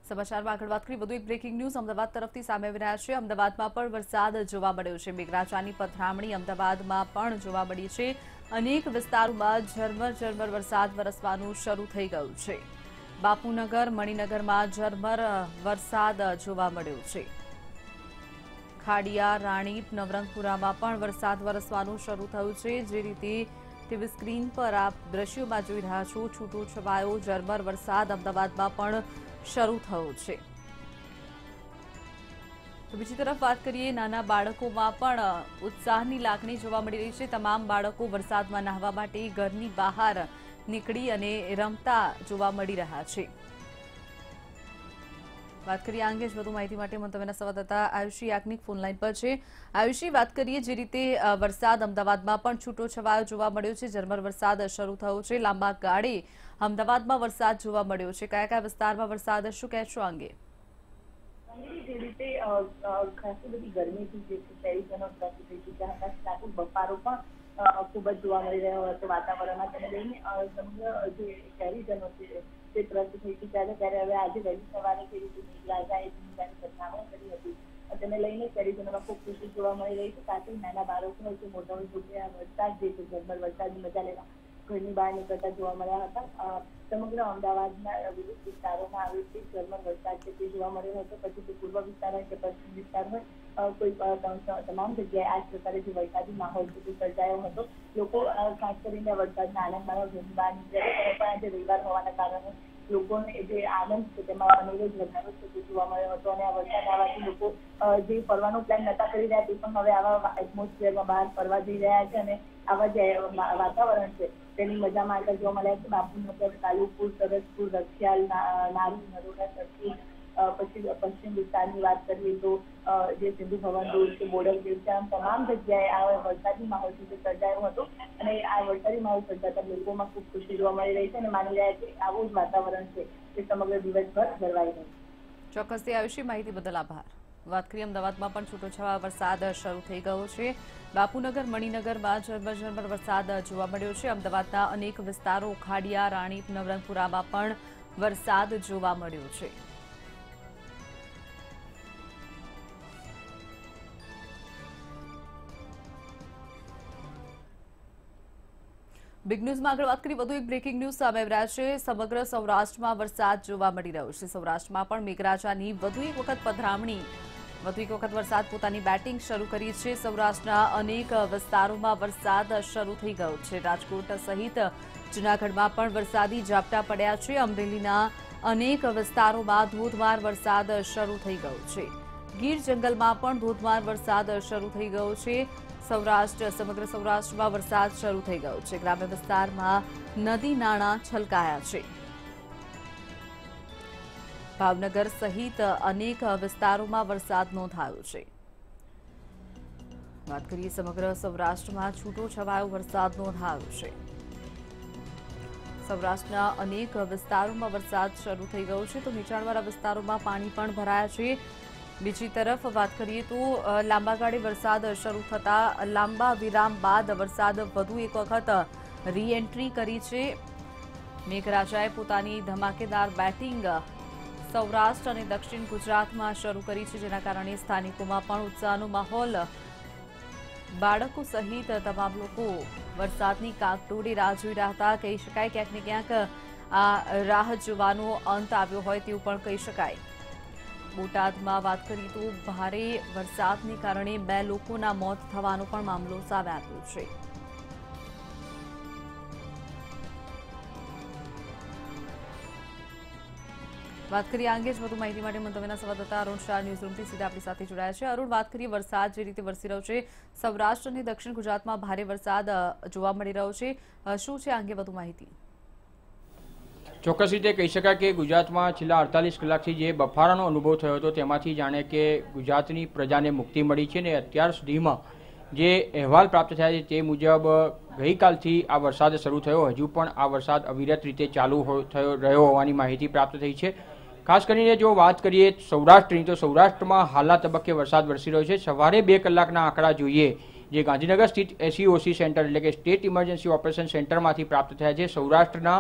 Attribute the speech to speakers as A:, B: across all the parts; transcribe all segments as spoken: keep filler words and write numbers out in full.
A: સમાચારમાં આગળ વાત કરી વધુ એક બ્રેકિંગ ન્યૂઝ અમદાવાદ તરફથી સામે આવી રહ્યા છે। અમદાવાદમાં પણ વરસાદ જોવા મળ્યો છે। મેઘરાજાની પથરામણી અમદાવાદમાં પણ જોવા મળી છે। અનેક વિસ્તારોમાં ઝરમર ઝરમર વરસાદ વરસવાનું શરૂ થઈ ગયું છે। બાપુનગર મણિનગરમાં ઝરમર વરસાદ જોવા મળ્યો છે। ખાડિયા રાણીપ નવરંગપુરામાં પણ વરસાદ વરસવાનું શરૂ થયું છે। જે રીતે ટીવી સ્ક્રીન પર આપ દ્રશ્યોમાં જોઈ રહ્યા છો, છૂટો છવાયો ઝરમર વરસાદ અમદાવાદમાં પણ શરૂ થયો છે। તો બીજી તરફ વાત કરીએ, નાના બાળકોમાં પણ ઉત્સાહની લાગણી જોવા મળી રહી છે। તમામ બાળકો વરસાદમાં નહાવા માટે ઘરની બહાર નીકળી અને રમતા જોવા મળી રહ્યા છે। વાત કરીએ આ અંગે વધુ માહિતી માટે મંતવ્યના સંવાદદાતા આયુષી યાજ્ઞિક ફોનલાઈન પર છે। આયુષી, વાત કરીએ જે રીતે વરસાદ અમદાવાદમાં પણ છૂટો છવાયો જોવા મળ્યો છે, ઝરમર વરસાદ શરૂ થયો છે, લાંબા ગાળે અમદાવાદમાં વરસાદ જોવા મળ્યો છે, કયા કયા વિસ્તારમાં વરસાદ, શું કહેશો આ અંગે?
B: જે રીતે ખાસી બધી ગરમીથી જે શહેરીજનો ત્રસ્ત થઈ ચૂક્યા હતા, સાથે બફારો પણ ખૂબ જ જોવા મળી રહ્યો હતો વાતાવરણમાં, તેને લઈને સમગ્ર જે શહેરીજનો છે તે ત્રસ્ત થઈ ચૂક્યા હતા। ત્યારે હવે આજે વહેલી સવારે જે રીતે મેઘરાજાએ ભૂમિકાની પથરામણી કરી હતી તેને લઈને શહેરીજનોમાં ખૂબ ખુશી જોવા મળી રહી છે। સાથે નાના બાળકો હોય કે મોટા હોય કે આ વરસાદ જે છે ઝરમર વરસાદની મજા લેવા ઘરની બહાર નીકળતા જોવા મળ્યા હતા। સમગ્ર અમદાવાદના વિવિધ વિસ્તારોમાં આવી રીતે ઝરમર વરસાદ છે તે જોવા મળ્યો હતો। પછી તે પૂર્વ વિસ્તાર હોય કે પશ્ચિમ વિસ્તાર હોય, કોઈ તમામ જગ્યાએ આ પ્રકારે જે વરસાદી માહોલ છે તે સર્જાયો હતો। લોકો ખાસ કરીને વરસાદના આનંદ માણવા ઘરની બહાર નીકળ્યા, પણ આજે રવિવાર હોવાના કારણે લોકોને જે આનંદ છે તેમાં અનેરો જ વધારો છે તે જોવા મળ્યો હતો। અને આ વરસાદ આવવાથી લોકો જે ફરવાનો પ્લાન નતા કરી રહ્યા તે પણ હવે આવા એટમોસ્ફિયરમાં બહાર ફરવા જઈ રહ્યા છે અને આવા જે વાતાવરણ છે તેની મજા માણતા જોવા મળ્યા છે। બાપુનગર, કાલુપુર, સરસપુર, રખિયાલ, નારી, નરોડા, સરખેજ, પછી પશ્ચિમ વિસ્તારની વાત કરીએ તો જે સિંધુ ભવન રોડ છે, બોર્ડર ગેટ છે, આમ તમામ જગ્યાએ આ વરસાદી માહોલ છે તે સર્જાયો હતો। અને આ વરસાદી માહોલ સર્જાતા લોકોમાં ખૂબ ખુશી જોવા મળી રહી છે અને માની રહ્યા છે આવું જ વાતાવરણ છે તે સમગ્ર દિવસભર જળવાઈ રહ્યું છે।
A: ચોક્કસથી આયુષી, માહિતી બદલ આભાર। વાત કરીએ અમદાવાદમાં પણ છૂટોછવાયો વરસાદ શરૂ થઈ ગયો છે। બાપુનગર મણિનગરમાં ઝરમર ઝરમર વરસાદ જોવા મળ્યો છે। અમદાવાદના અનેક વિસ્તારો, ખાડિયા રાણીપ નવરંગપુરામાં પણ વરસાદ જોવા મળ્યો છે। બિગ ન્યૂઝમાં આગળ વાત કરી વધુ એક બ્રેકિંગ ન્યૂઝ સામે આવી રહ્યા છે। સમગ્ર સૌરાષ્ટ્રમાં વરસાદ જોવા મળી રહ્યો છે। સૌરાષ્ટ્રમાં પણ મેઘરાજાની વધુ એક વખત પધરામણી, વધુ એક વખત વરસાદ પોતાની બેટિંગ શરૂ કરી છે। સૌરાષ્ટ્રના અનેક વિસ્તારોમાં વરસાદ શરૂ થઈ ગયો છે। રાજકોટ સહિત જૂનાગઢમાં પણ વરસાદી ઝાપટા પડ્યા છે। અમરેલીના અનેક વિસ્તારોમાં ધોધમાર વરસાદ શરૂ થઈ ગયો છે। ગીર જંગલમાં પણ ધોધમાર વરસાદ શરૂ થઈ ગયો છે। સૌરાષ્ટ્ર સમગ્ર સૌરાષ્ટ્રમાં વરસાદ શરૂ થઈ ગયો છે। ગ્રામ્ય વિસ્તારમાં નદી નાળા છલકાયા છે। ભાવનગર સહિત અનેક વિસ્તારોમાં વરસાદ નોંધાયો છે। વાત કરીએ સમગ્ર સૌરાષ્ટ્રમાં છૂટો છવાયો વરસાદ નોંધાયો છે। સૌરાષ્ટ્રના અનેક વિસ્તારોમાં વરસાદ શરૂ થઈ ગયો છે, તો નીચાણવાળા વિસ્તારોમાં પાણી પણ ભરાયા છે। બીજી તરફ વાત કરીએ તો લાંબા ગાળે વરસાદ શરૂ થતા લાંબા વિરામ બાદ વરસાદ વધુ એક વખત રી એન્ટ્રી કરી છે। મેઘરાજાએ પોતાની ધમાકેદાર બેટિંગ સૌરાષ્ટ્ર અને દક્ષિણ ગુજરાતમાં શરૂ કરી છે, જેના કારણે સ્થાનિકોમાં પણ ઉત્સાહનો માહોલ, બાળકો સહિત તમામ લોકો વરસાદની કાગડોળે રાહ જોઈ રહ્યા હતા। કહી શકાય ક્યાંક ને ક્યાંક આ રાહ જોવાનો અંત આવ્યો હોય તેવું પણ કહી શકાય। બોટાદમાં વાત કરીએ તો ભારે વરસાદને કારણે બે લોકોના મોત થવાનો પણ મામલો સામે આવ્યો છે। વાત કરીએ આ અંગે જ વધુ માહિતી માટે મંતવ્યના સંવાદદાતા અરુણ શાહ ન્યૂઝ રૂમથી સીધા આપણી સાથે જોડાયા છે। અરુણ, વાત કરીએ વરસાદ જે રીતે વરસી રહ્યો છે, સૌરાષ્ટ્ર અને દક્ષિણ ગુજરાતમાં ભારે વરસાદ જોવા મળી રહ્યો છે, શું છે આ અંગે વધુ માહિતી?
C: ચોક્કસ રીતે કહી શકાય કે ગુજરાતમાં છેલ્લા અડતાલીસ કલાકથી જે બફારાનો અનુભવ થયો હતો તેમાંથી જાણે કે ગુજરાતની પ્રજાને મુક્તિ મળી છે। ને અત્યાર સુધીમાં જે અહેવાલ પ્રાપ્ત થયા છે તે મુજબ ગઈકાલથી આ વરસાદ શરૂ થયો, હજુ પણ આ વરસાદ અવિરત રીતે ચાલુ થયો રહ્યો હોવાની માહિતી પ્રાપ્ત થઈ છે। ખાસ કરીને જો વાત કરીએ સૌરાષ્ટ્રની, તો સૌરાષ્ટ્રમાં હાલના તબક્કે વરસાદ વરસી રહ્યો છે। સવારે બે કલાકના આંકડા જોઈએ જે ગાંધીનગર સ્થિત એસઈઓસી સેન્ટર એટલે કે સ્ટેટ ઇમરજન્સી ઓપરેશન સેન્ટરમાંથી પ્રાપ્ત થયા છે, સૌરાષ્ટ્રના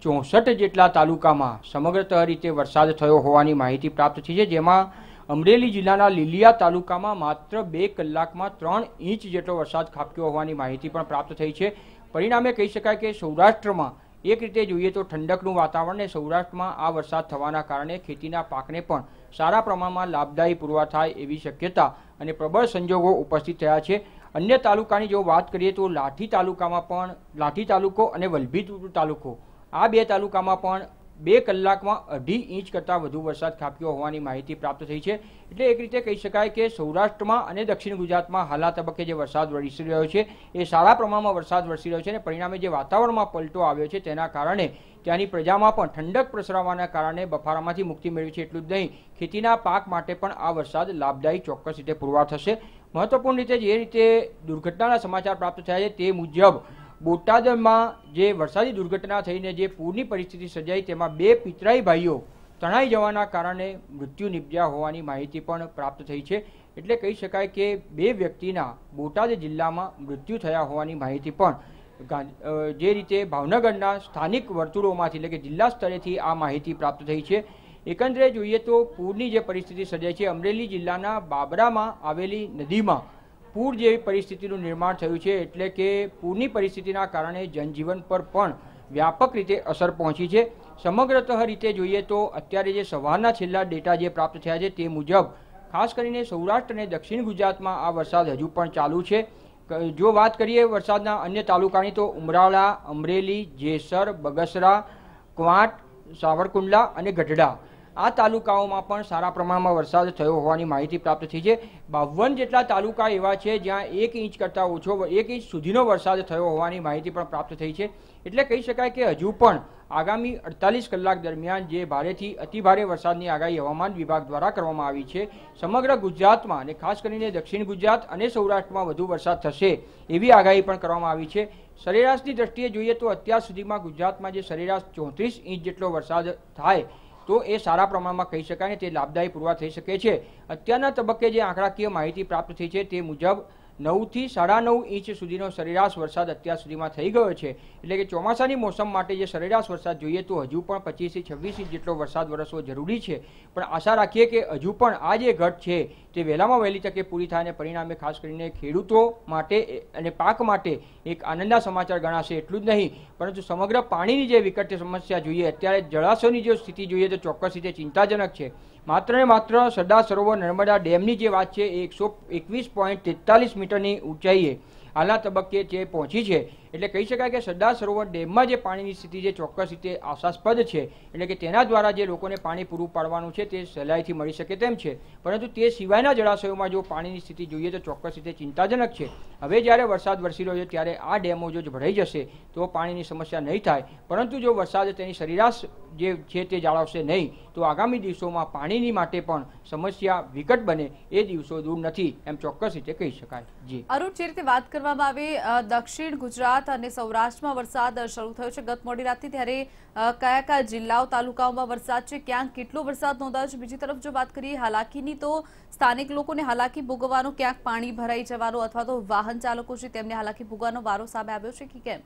C: ચોસઠ જેટલા તાલુકામાં સમગ્રતઃ રીતે વરસાદ થયો હોવાની માહિતી પ્રાપ્ત થઈ છે, જેમાં અમરેલી જિલ્લાના લીલિયા તાલુકામાં માત્ર બે કલાકમાં ત્રણ ઇંચ જેટલો વરસાદ ખાબક્યો હોવાની માહિતી પણ પ્રાપ્ત થઈ છે. પરિણામે કહી શકાય કે સૌરાષ્ટ્રમાં એક રીતે જોઈએ તો ઠંડકનું વાતાવરણ ને સૌરાષ્ટ્રમાં આ વરસાદ થવાના કારણે ખેતીના પાકને પણ સારા પ્રમાણમાં લાભદાયી પૂરવા થાય એવી શક્યતા અને પ્રબળ સંજોગો ઉપસ્થિત થયા છે. અન્ય તાલુકાની જો વાત કરીએ તો લાઠી તાલુકામાં પણ લાઠી તાલુકો અને વલભીપુર તાલુકો આ બે તાલુકામાં પણ બે કલાકમાં અઢી ઇંચ કરતાં વધુ વરસાદ ખાબક્યો હોવાની માહિતી પ્રાપ્ત થઈ છે. એટલે એક રીતે કહી શકાય કે સૌરાષ્ટ્રમાં અને દક્ષિણ ગુજરાતમાં હાલના તબક્કે જે વરસાદ વરસી રહ્યો છે એ સારા પ્રમાણમાં વરસાદ વરસી રહ્યો છે અને પરિણામે જે વાતાવરણમાં પલટો આવ્યો છે તેના કારણે ત્યાંની પ્રજામાં પણ ઠંડક પ્રસરવાના કારણે બફારામાંથી મુક્તિ મેળવી છે. એટલું જ નહીં, ખેતીના પાક માટે પણ આ વરસાદ લાભદાયી ચોક્કસ રીતે પુરવાર થશે. મહત્વપૂર્ણ રીતે જે રીતે દુર્ઘટનાના સમાચાર પ્રાપ્ત થયા છે તે મુજબ બોટાદમાં જે વરસાદી દુર્ઘટના થઈને જે પૂરની પરિસ્થિતિ સર્જાઈ તેમાં બે પિતરાઈ ભાઈઓ તણાઈ જવાના કારણે મૃત્યુ નિપજ્યા હોવાની માહિતી પણ પ્રાપ્ત થઈ છે. એટલે કહી શકાય કે બે વ્યક્તિના બોટાદ જિલ્લામાં મૃત્યુ થયા હોવાની માહિતી પણ જે રીતે ભાવનગરના સ્થાનિક વર્તુળોમાંથી એટલે કે જિલ્લા સ્તરેથી આ માહિતી પ્રાપ્ત થઈ છે. એકંદરે જોઈએ તો પૂરની જે પરિસ્થિતિ સર્જાઈ છે, અમરેલી જિલ્લાના બાબરામાં આવેલી નદીમાં પૂર જેવી પરિસ્થિતિનું નિર્માણ થયું છે. એટલે કે પૂરની પરિસ્થિતિના કારણે જનજીવન પર પણ વ્યાપક રીતે અસર પહોંચી છે. સમગ્રતઃ રીતે જોઈએ તો અત્યારે જે સવારના છેલ્લા ડેટા જે પ્રાપ્ત થયા છે તે મુજબ ખાસ કરીને સૌરાષ્ટ્ર અને દક્ષિણ ગુજરાતમાં આ વરસાદ હજુ પણ ચાલુ છે. જો વાત કરીએ વરસાદના અન્ય તાલુકાની તો ઉમરાળા, અમરેલી, જેસર, બગસરા, ક્વાંટ, સાવરકુંડલા અને ગઢડા આ તાલુકાઓમાં પણ સારા પ્રમાણમાં વરસાદ થયો હોવાની માહિતી પ્રાપ્ત થઈ છે. બાવન જેટલા તાલુકા એવા છે જ્યાં એક ઇંચ કરતાં ઓછો એક ઇંચ સુધીનો વરસાદ થયો હોવાની માહિતી પણ પ્રાપ્ત થઈ છે. એટલે કહી શકાય કે હજુ પણ આગામી અડતાલીસ કલાક દરમિયાન જે ભારેથી અતિભારે વરસાદની આગાહી હવામાન વિભાગ દ્વારા કરવામાં આવી છે, સમગ્ર ગુજરાતમાં અને ખાસ કરીને દક્ષિણ ગુજરાત અને સૌરાષ્ટ્રમાં વધુ વરસાદ થશે એવી આગાહી પણ કરવામાં આવી છે. સરેરાશની દ્રષ્ટિએ જોઈએ તો અત્યાર સુધીમાં ગુજરાતમાં જે સરેરાશ ચોત્રીસ ઇંચ જેટલો વરસાદ થાય તો એ સારા પ્રમાણમાં કહી શકાય ને તે લાભદાયી પુરવાર થઈ શકે છે. અત્યારના તબક્કે જે આંકડાકીય માહિતી પ્રાપ્ત થઈ છે તે મુજબ નવથી સાડા નવ ઇંચ સુધીનો સરેરાશ વરસાદ અત્યાર સુધીમાં થઈ ગયો છે. એટલે કે ચોમાસાની મોસમ માટે જે સરેરાશ વરસાદ જોઈએ તો હજુ પણ પચીસથી છવ્વીસ ઇંચ જેટલો વરસાદ વરસવો જરૂરી છે. પણ આશા રાખીએ કે હજુ પણ આ જે ઘટ છે તે વહેલામાં વહેલી તકે પૂરી થાય અને પરિણામે ખાસ કરીને ખેડૂતો માટે અને પાક માટે એક આનંદના સમાચાર ગણાશે. એટલું જ નહીં પરંતુ સમગ્ર પાણીની જે વિકટ સમસ્યા જોઈએ, અત્યારે જળાશયોની જો સ્થિતિ જોઈએ તો ચોક્કસ રીતે ચિંતાજનક છે. માત્ર ને માત્ર સરદાર સરોવર નર્મદા ડેમની જે વાત છે એ એકસો એકવીસ પોઈન્ટ તેતાલીસ મીટરની ઊંચાઈએ હાલના તબક્કે તે પહોંચી છે. એટલે કહી શકાય કે સરદાર સરોવર ડેમમાં જે પાણીની સ્થિતિ જે ચોક્કસ રીતે આશાસ્પદ છે, એટલે કે તેના દ્વારા જે લોકોને પાણી પૂરું પાડવાનું છે તે સહેલાઈથી મળી શકે તેમ છે. પરંતુ તે સિવાયના જળાશયોમાં જો પાણીની સ્થિતિ જોઈએ તો ચોક્કસ રીતે ચિંતાજનક છે. હવે જ્યારે વરસાદ વરસી રહ્યો છે ત્યારે આ ડેમો જો ભરાઈ જશે તો પાણીની સમસ્યા નહીં થાય, પરંતુ જો વરસાદ તેની સરેરાશ જે છે તે જાળવશે નહીં તો આગામી દિવસોમાં પાણીની માટે પણ સમસ્યા વિકટ બને એ દિવસો દૂર નથી એમ ચોક્કસ રીતે કહી શકાય. જી
A: અરુણ, જે રીતે વાત કરવામાં આવે દક્ષિણ ગુજરાત અને સૌરાષ્ટ્રમાં વરસાદ શરૂ થયો છે ગત મોડી રાતથી, ત્યારે કયા કયા જિલ્લાઓ તાલુકાઓમાં વરસાદ છે, ક્યાંક કેટલો વરસાદ નોંધાયો છે? બીજી તરફ જો વાત કરીએ હાલાકીની તો સ્થાનિક લોકોને હાલાકી ભોગવવાનો, ક્યાંક પાણી ભરાઈ જવાનો અથવા તો વાહન ચાલકો છે તેમને હાલાકી ભોગવવાનો વારો સામે આવ્યો છે કે કેમ?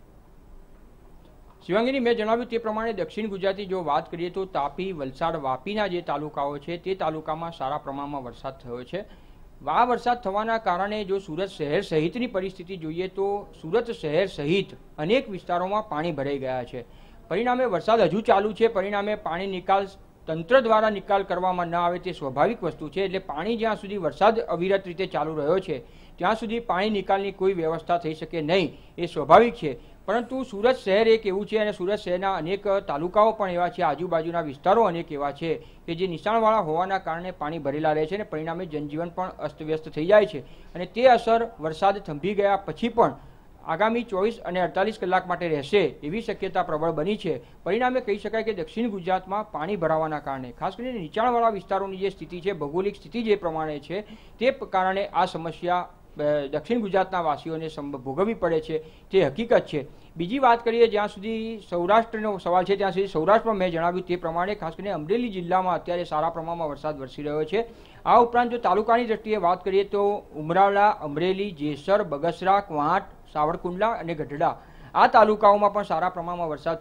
C: શિવાંગીની મેં જણાવ્યું તે પ્રમાણે દક્ષિણ ગુજરાતી જો વાત કરીએ તો તાપી, વલસાડ, વાપીના જે તાલુકાઓ છે તે તાલુકામાં સારા પ્રમાણમાં વરસાદ થયો છે. આ વરસાદ થવાના કારણે જો સુરત શહેર સહિતની પરિસ્થિતિ જોઈએ તો સુરત શહેર સહિત અનેક વિસ્તારોમાં પાણી ભરાઈ ગયા છે. પરિણામે વરસાદ હજુ ચાલુ છે, પરિણામે પાણી નિકાલ તંત્ર દ્વારા નિકાલ કરવામાં ન આવે તે સ્વાભાવિક વસ્તુ છે. એટલે પાણી જ્યાં સુધી વરસાદ અવિરત રીતે ચાલુ રહ્યો છે ત્યાં સુધી પાણી નિકાલની કોઈ વ્યવસ્થા થઈ શકે નહીં એ સ્વાભાવિક છે. પરંતુ સુરત શહેર એક એવું છે અને સુરત શહેરના અનેક તાલુકાઓ પણ એવા છે, આજુબાજુના વિસ્તારો અનેક એવા છે કે જે નીચાણવાળા હોવાના કારણે પાણી ભરેલા રહે છે અને પરિણામે જનજીવન પણ અસ્તવ્યસ્ત થઈ જાય છે. અને તે અસર વરસાદ થંભી ગયા પછી પણ આગામી ચોવીસ અને અડતાલીસ કલાક માટે રહેશે એવી શક્યતા પ્રબળ બની છે. પરિણામે કહી શકાય કે દક્ષિણ ગુજરાતમાં પાણી ભરાવાના કારણે ખાસ કરીને નીચાણવાળા વિસ્તારોની જે સ્થિતિ છે, ભૌગોલિક સ્થિતિ જે પ્રમાણે છે તે કારણે આ સમસ્યા દક્ષિણ ગુજરાતના વાસીઓને ભોગવવી પડે છે તે હકીકત છે. બીજી વાત કરીએ જ્યાં સુધી સૌરાષ્ટ્રનો સવાલ છે ત્યાં સુધી સૌરાષ્ટ્રમાં મેં જણાવ્યું તે પ્રમાણે ખાસ કરીને અમરેલી જિલ્લામાં અત્યારે સારા પ્રમાણમાં વરસાદ વરસી રહ્યો છે. આ ઉપરાંત જો તાલુકાની દ્રષ્ટિએ વાત કરીએ તો ઉમરાળા, અમરેલી, જેસર, બગસરા, ક્વાંટ, સાવરકુંડલા અને ગઢડા આ તાલુકાઓમાં પણ સારા પ્રમાણમાં વરસાદ છે.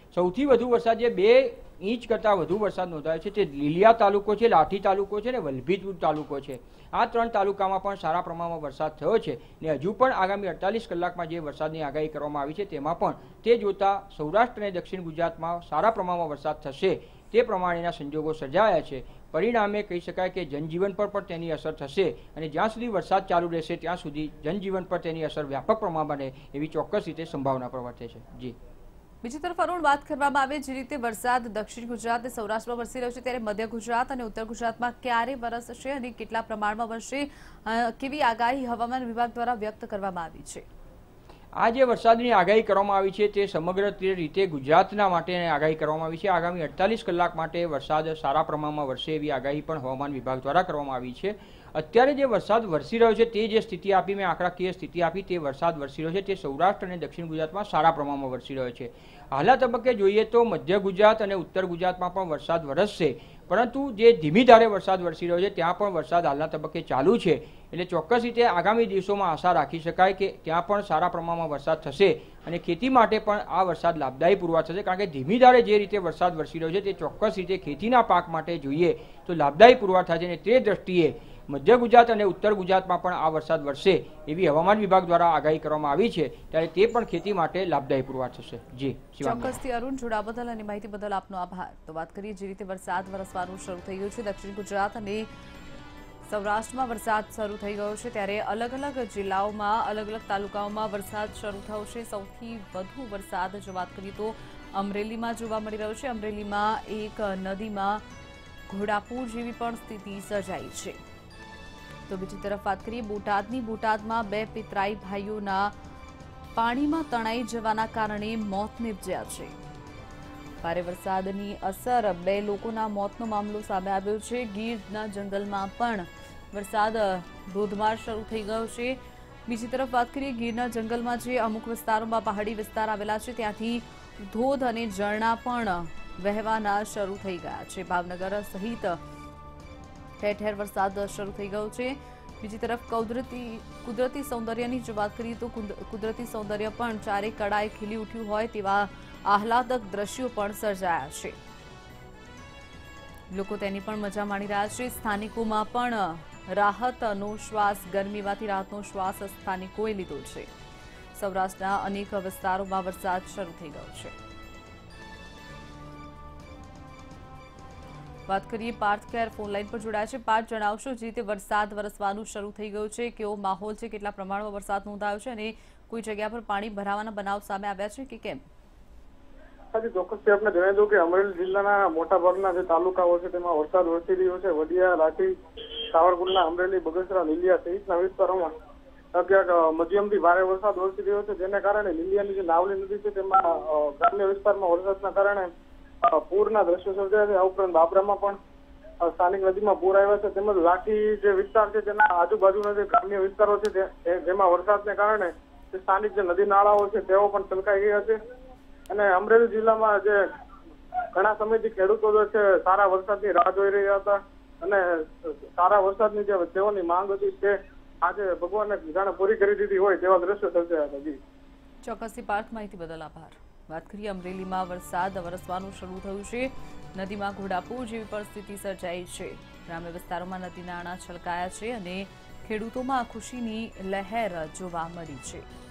C: સૌથી વધુ વરસાદ જે બે ઇંચ કરતાં વધુ વરસાદ નોંધાયો છે તે લીલિયા તાલુકો છે, લાઠી તાલુકો છે ને વલભીપુર તાલુકો છે. આ ત્રણ તાલુકામાં પણ સારા પ્રમાણમાં વરસાદ થયો છે ને હજુ પણ આગામી અડતાલીસ કલાકમાં જે વરસાદની આગાહી કરવામાં આવી છે તેમાં પણ તે જોતા સૌરાષ્ટ્ર અને દક્ષિણ ગુજરાતમાં સારા પ્રમાણમાં વરસાદ થશે તે પ્રમાણેના સંજોગો સર્જાયા છે. પરિણામે કહી શકાય કે જનજીવન પર પણ તેની અસર થશે અને જ્યાં સુધી વરસાદ ચાલુ રહેશે ત્યાં સુધી જનજીવન પર તેની અસર વ્યાપક પ્રમાણમાં બને એવી ચોક્કસ રીતે સંભાવના પ્રવર્તે છે. જી
A: બીજી તરફ અરુણ, વાત કરવામાં આવે જે રીતે વરસાદ દક્ષિણ ગુજરાત અને સૌરાષ્ટ્રમાં વરસી રહ્યો છે ત્યારે મધ્ય ગુજરાત અને ઉત્તર ગુજરાતમાં ક્યારે વરસશે અને કેટલા પ્રમાણમાં વરસશે, કેવી આગાહી હવામાન વિભાગ દ્વારા વ્યક્ત કરવામાં આવી છે?
C: આ જે વરસાદની આગાહી કરવામાં આવી છે તે સમગ્ર રીતે ગુજરાતના માટે આગાહી કરવામાં આવી છે. આગામી અડતાલીસ કલાક માટે વરસાદ સારા પ્રમાણમાં વરસે એવી આગાહી પણ હવામાન વિભાગ દ્વારા કરવામાં આવી છે. અત્યારે જે વરસાદ વરસી રહ્યો છે તે જે સ્થિતિ આપી મેં આંકડાકીય સ્થિતિ આપી તે વરસાદ વરસી રહ્યો છે તે સૌરાષ્ટ્ર અને દક્ષિણ ગુજરાતમાં સારા પ્રમાણમાં વરસી રહ્યો છે. હાલના તબક્કે જોઈએ તો મધ્ય ગુજરાત અને ઉત્તર ગુજરાતમાં પણ વરસાદ વરસશે, પરંતુ જે ધીમી ધારે વરસાદ વરસી રહ્યો છે ત્યાં પણ વરસાદ હાલના તબક્કે ચાલુ છે. એટલે ચોક્કસ રીતે આગામી દિવસોમાં આશા રાખી શકાય કે ત્યાં પણ સારા પ્રમાણમાં વરસાદ થશે અને ખેતી માટે પણ આ વરસાદ લાભદાયી પુરવાર થશે, કારણ કે ધીમી ધારે જે રીતે વરસાદ વરસી રહ્યો છે તે ચોક્કસ રીતે ખેતીના પાક માટે જોઈએ તો લાભદાયી પુરવાર થાય છે અને તે દ્રષ્ટિએ મધ્ય ગુજરાત અને ઉત્તર ગુજરાતમાં પણ આ વરસાદ વરસે એવી હવામાન વિભાગ દ્વારા આગાહી કરવામાં આવી છે ત્યારે તે પણ ખેતી માટે લાભદાયી પુરવાર થશે. જી
A: ચોક્કસથી અરુણ, જોડા બદલ અને માહિતી બદલ આપનો આભાર. તો વાત કરીએ જે રીતે વરસાદ વરસવાનું શરૂ થઈ ગયું છે દક્ષિણ ગુજરાત અને સૌરાષ્ટ્રમાં વરસાદ શરૂ થઈ ગયો છે ત્યારે અલગ અલગ જિલ્લાઓમાં અલગ અલગ તાલુકાઓમાં વરસાદ શરૂ થયો છે. સૌથી વધુ વરસાદ જો વાત કરીએ તો અમરેલીમાં જોવા મળી રહ્યો છે. અમરેલીમાં એક નદીમાં ઘોડાપૂર જેવી પણ સ્થિતિ સર્જાઈ છે. તો બીજી તરફ વાત કરીએ બોટાદની. બોટાદમાં બે પિતરાઈ ભાઈઓના પાણીમાં તણાઈ જવાના કારણે મોત નીપજ્યા છે. ભારે વરસાદની અસર બે લોકોના મોતનો મામલો સામે આવ્યો છે. ગીરના જંગલમાં પણ વરસાદ ધોધમાર શરૂ થઈ ગયો છે. બીજી તરફ વાત કરીએ ગીરના જંગલમાં જે અમુક વિસ્તારોમાં પહાડી વિસ્તાર આવેલા છે ત્યાંથી ધોધ અને ઝરણા પણ વહેવાના શરૂ થઈ ગયા છે. ભાવનગર સહિત ઠેર ઠેર વરસાદ શરૂ થઈ ગયો છે. બીજી તરફ કુદરતી કુદરતી સૌંદર્યની જો વાત કરીએ તો કુદરતી સૌંદર્ય પણ ચારે કડાએ ખીલી ઉઠ્યું હોય તેવા આહલાદક દ્રશ્યો પણ સર્જાયા છે. લોકો તેની પણ મજા માણી રહ્યા છે. સ્થાનિકોમાં પણ રાહતનો શ્વાસ ગરમીમાંથી રાહતનો શ્વાસ સ્થાનિકોએ લીધો છે. સૌરાષ્ટ્રના અનેક વિસ્તારોમાં વરસાદ શરૂ થઈ ગયો છે. વાત કરીએ પાર્થ કેર ફોનલાઈન પર જોડાયા છે. પાર્થ, જણાવશો જે રીતે વરસાદ વરસવાનું શરૂ થઈ ગયું છે, કેવો માહોલ છે, કેટલા પ્રમાણમાં વરસાદ નોંધાયો છે અને કોઈ જગ્યા પર પાણી ભરાવાના બનાવ સામે આવ્યા છે કે કેમ?
D: હાજી, ચોક્કસથી આપણે જણાવી દઉં કે અમરેલી જિલ્લાના મોટા ભાગના જે તાલુકાઓ છે તેમાં વરસાદ વરસી રહ્યો છે. વડિયા, લાઠી, સાવરકુંડલા, અમરેલી, બગસરા, લીલિયા સહિતના વિસ્તારોમાં ક્યાંક મધ્યમથી ભારે વરસાદ વરસી રહ્યો છે, જેને કારણે લીલિયાની જે નાવલી નદી છે તેમાં ગ્રામ્ય વિસ્તારમાં વરસાદના કારણે પૂરના દ્રશ્યો સર્જાયા છે. આ ઉપરાંત બાબરામાં પણ સ્થાનિક નદીમાં પૂર આવ્યા છે. તેમજ લાઠી જે વિસ્તાર છે તેના આજુબાજુના જે ગ્રામ્ય વિસ્તારો છે જેમાં વરસાદને કારણે સ્થાનિક જે નદી નાળાઓ છે તેઓ પણ છલકાઈ ગયા છે. અને અમરેલી જિલ્લામાં જે ઘણા સમયથી ખેડૂતો જે છે સારા વરસાદની રાહ જોઈ રહ્યા હતા અને સારા વરસાદની જે તેઓની માંગ હતી તે આજે ભગવાને જાણે પૂરી કરી દીધી હોય તેવા દ્રશ્યો સર્જાયા હતા. જી
A: ચોક્કસથી પાર્થ, માહિતી બદલ આભાર. વાત કરીએ અમરેલીમાં વરસાદ વરસવાનું શરૂ થયું છે. નદીમાં ઘોડાપૂર જેવી પરિસ્થિતિ સર્જાઈ છે. ગ્રામ્ય વિસ્તારોમાં નદી નાળા છલકાયા છે અને ખેડૂતોમાં ખુશીની લહેર જોવા મળી છે.